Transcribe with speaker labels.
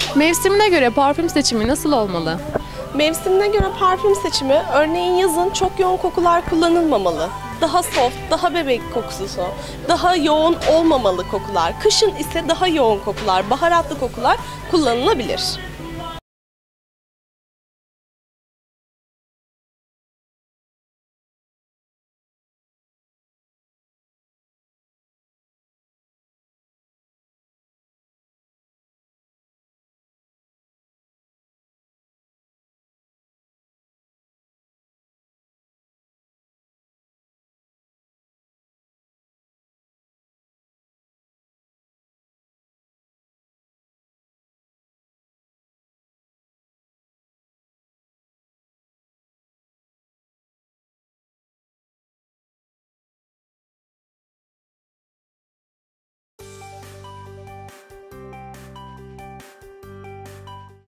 Speaker 1: Mevsimine göre parfüm seçimi nasıl olmalı?
Speaker 2: Mevsimine göre parfüm seçimi, örneğin yazın çok yoğun kokular kullanılmamalı. Daha soft, daha bebek kokusu, daha yoğun olmamalı kokular. Kışın ise daha yoğun kokular, baharatlı kokular kullanılabilir.